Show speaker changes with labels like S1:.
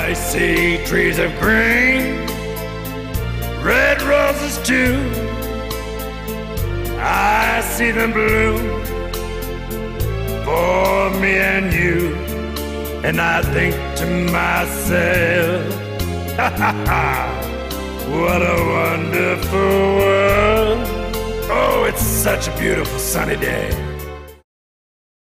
S1: I see trees of green, red roses too. I see them bloom for me and you. And I think to myself, ha ha ha, what a wonderful world. Oh, it's such a beautiful sunny day.